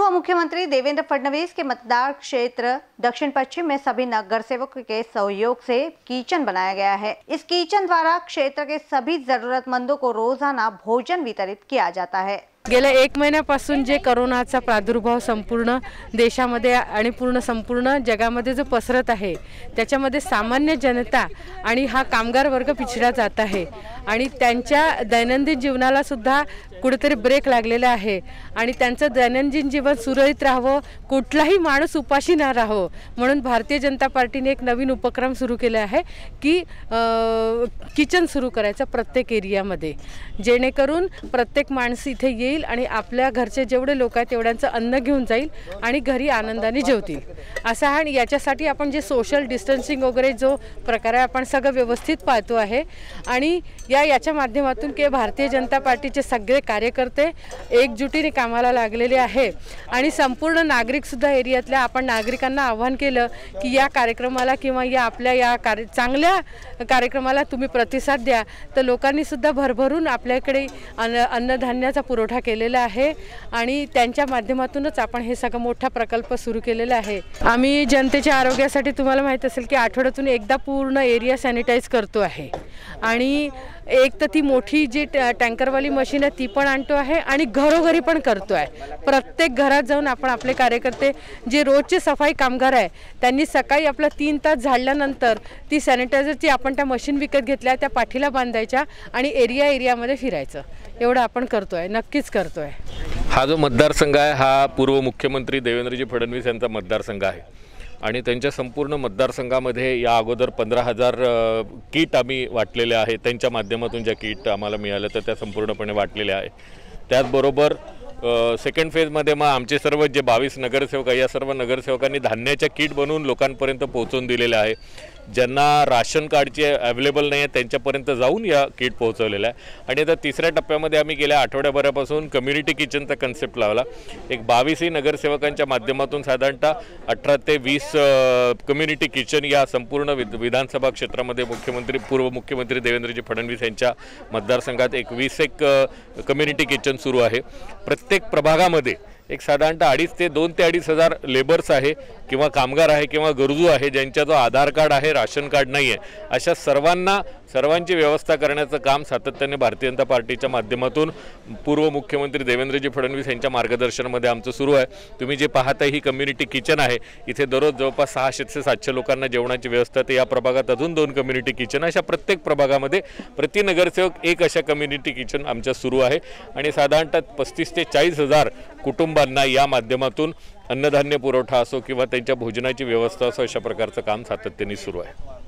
पूर्व मुख्यमंत्री देवेंद्र फडणवीस के मतदार क्षेत्र दक्षिण पश्चिम में सभी नगर सेवकों के सहयोग से किचन बनाया गया है। इस किचन द्वारा क्षेत्र के सभी जरूरतमंदों को रोजाना भोजन वितरित किया जाता है। गेल्या 1 महिन्यापासून जे कोरोनाचा प्रादुर्भाव संपूर्ण देशामध्ये आणि संपूर्ण जगामध्ये जो पसरत आहे, त्याच्यामध्ये सामान्य जनता आणि हा कामगार वर्ग पिछड़ा जात आहे आणि त्यांच्या दैनंदिन जीवनाला सुद्धा कुठेतरी ब्रेक लागलेला आहे आणि त्यांचं दैनंदिन जीवन सुरळीत राहावं, कुठलाही माणूस उपाशी न राहावं म्हणून भारतीय जनता पार्टीने एक नवीन उपक्रम सुरू केला आहे की किचन सुरू करायचं प्रत्येक एरियामध्ये, जेणेकरून प्रत्येक माणूस इथे येईल आणि आपल्या घरचे जेवढे लोक आहेत तेवढ्यांचं अन्न घेऊन जाईल आणि घरी आनंदाने जेवतील असा। आणि याच्यासाठी आपण जे सोशल डिस्टन्सिंग वगैरे जो प्रकार आहे आपण सगळं व्यवस्थित पाळतो आहे आणि याच्या माध्यमातून के भारतीय जनता पार्टीचे सगळे कार्यकर्ते एकजुटीने कामाला लागलेले आहे आणि संपूर्ण नागरिक सुद्धा एरियातल्या आपण नागरिकांना आवाहन केलं की या कार्यक्रमाला किंवा या आपल्या चांगल्या कार्यक्रमाला तुम्ही प्रतिसाद द्या। तर लोकांनी सुद्धा भरभरून आपल्याकडे अन्नधान्याचा पुरवठा केलेला आहे आणि त्यांच्या माध्यमातूनच आपण हे सगळं मोठा प्रकल्प सुरू केलेला आहे। आम्ही जनतेच्या आरोग्यासाठी तुम्हाला माहित असेल की आठवड्यातून एकदा पूर्ण एरिया सॅनिटाइज करतो आहे आणि एक तर ती मोठी जी टँकरवाली मशीन आहे ती पण आणतो आहे आणि घरोघरी पण करतो आहे। प्रत्येक घरात जाऊन आपण आपले कार्यकर्ते जे रोजचे सफाई कामगार आहे त्यांनी सकाळी आपला 3 तास झाडल्यानंतर ती सॅनिटायझरची आपण त्या मशीन विकत घेतल्या त्या पाठीला बांधायच्या आणि एरियामध्ये फिरायचं, एवढं आपण करतोय, नक्कीच करतोय। हा जो मतदारसंघ आहे हा पूर्व मुख्यमंत्री देवेंद्रजी फडणवीस यांचा मतदारसंघ आहे आणि त्यांच्या संपूर्ण मतदारसंघामध्ये या अगोदर 15,000 किट आम्ही वाटलेले आहे। त्यांच्या माध्यमातून ज्या किट आम्हाला मिळाल्या तर त्या संपूर्णपणे वाटलेल्या आहे। त्याचबरोबर सेकंड फेजमध्ये मग आमचे सर्व जे 22 नगरसेवक आहे या सर्व नगरसेवकांनी धान्याच्या किट बनवून लोकांपर्यंत पोहोचवून दिलेले आहे। ज्यांना राशन कार्डचे अवेलेबल नाही आहे त्यांच्यापर्यंत जाऊन या किट पोहोचवलेल्या आहे। आणि आता तिसऱ्या टप्प्यामध्ये आम्ही गेल्या आठवड्याभरापासून कम्युनिटी किचनचा कन्सेप्ट लावला। एक 22 नगरसेवकांच्या माध्यमातून साधारणतः 18 ते 20 कम्युनिटी किचन या संपूर्ण विधानसभा क्षेत्रामध्ये पूर्व मुख्यमंत्री देवेंद्रजी फडणवीस यांच्या मतदारसंघात एक 20 कम्युनिटी किचन सुरू आहे। प्रत्येक प्रभागामध्ये एक साधारणतः 2.5 ते 2,000 लेबर्स आहे किंवा कामगार आहे किंवा गरजू आहे ज्यांचा जो आधार कार्ड आहे राशन कार्ड नाही आहे अशा सर्वांची व्यवस्था करण्याचं काम सातत्याने भारतीय जनता पार्टीच्या माध्यमातून पूर्व मुख्यमंत्री देवेंद्रजी फडणवीस यांच्या मार्गदर्शनामध्ये आमचं सुरू आहे। तुम्ही जे पाहताय ही कम्युनिटी किचन आहे, इथे दररोज जवळपास 600 ते 700 लोकांना जेवणाची व्यवस्था, तर या प्रभागात अजून 2 कम्युनिटी किचन, अशा प्रत्येक प्रभागामध्ये प्रति नगरसेवक एक अशा कम्युनिटी किचन आमच्या सुरू आहे आणि साधारणतः 35 ते 40,000 कुटुंबांना या माध्यमातून अन्नधान्य पुरवठा असो किंवा त्यांच्या भोजनाची व्यवस्था असो अशा प्रकारचं काम सातत्याने सुरू आहे।